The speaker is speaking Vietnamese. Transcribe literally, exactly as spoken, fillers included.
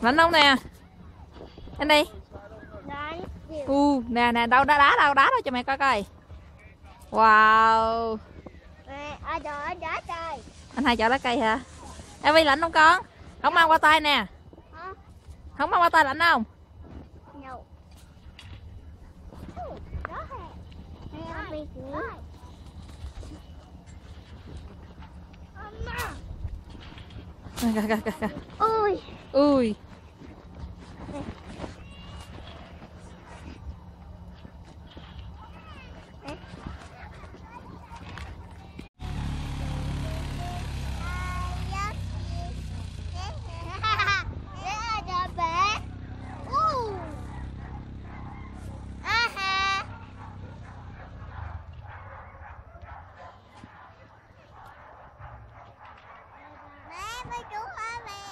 Lạnh không nè? Anh đi. U nè nè, đâu đá đá đâu đá đâu cho mẹ coi coi. Wow. Anh hai chọn lá cây hả? Em Vi lạnh không con? Không mang qua tay nè. Không mang qua tay lạnh không? Ui. Ui. Mấy chú hả mẹ?